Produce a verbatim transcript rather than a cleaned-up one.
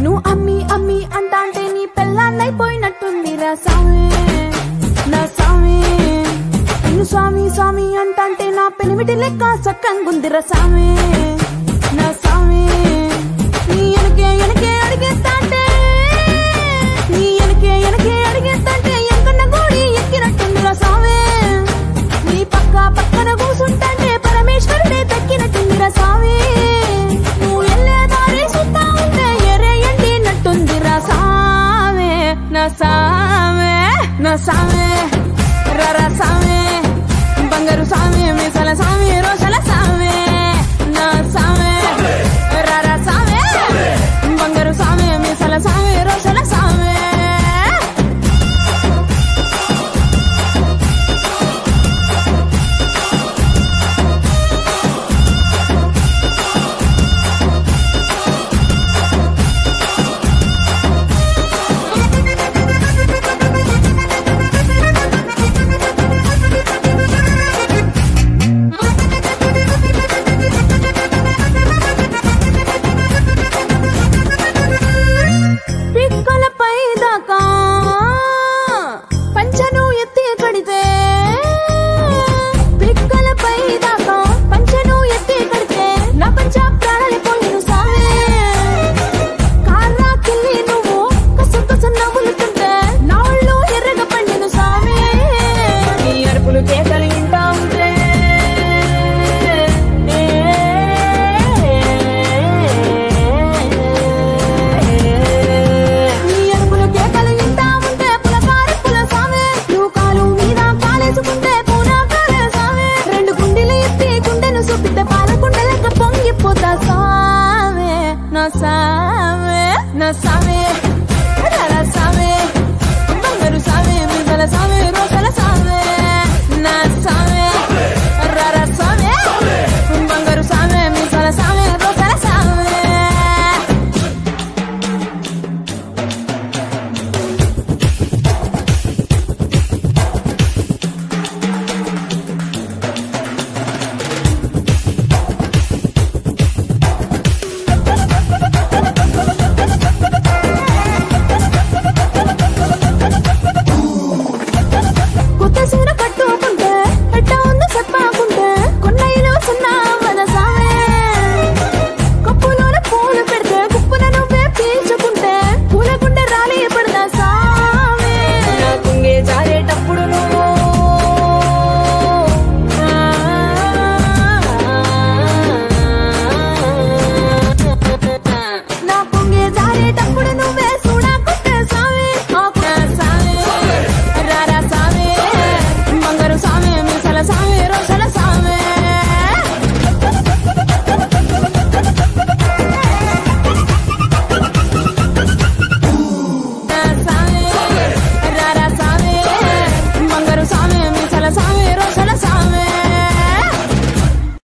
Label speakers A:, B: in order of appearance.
A: నన్ను అమ్మి అమ్మి అంటాంటే నీ పెళ్ళాన్నైపోయినట్టుందిరా సామి నా సామి. నిన్ను స్వామి స్వామి అంటాంటే నా పెనిమిటి లెక్క సక్కంగుందిరా సామి నా సామి. నీ ఎనకే ఎనకే అడిగేస్తాంటే నీ ఎనకే ఎనకే అడిగేస్తాంటే ఎంకన్న గోడి ఎక్కినట్టుందిరా సామి. నీ పక్క పక్కన కూసుంటాంటే పరమేశ్వరుడే దక్కినట్టుందిరా సామి. నువ్వు ఎల్లే దారి సుత్తా ఉంటే ఎరే ఎండినట్టుందిరా సామి నా సామి నా సామి. రరా సామి బంగారు సామి మీసాల సామి రోషల సామి నా సామి. రరా సామి బంగారు సామి మీసాల సామి రోషల సామి. నా సామి నా సామి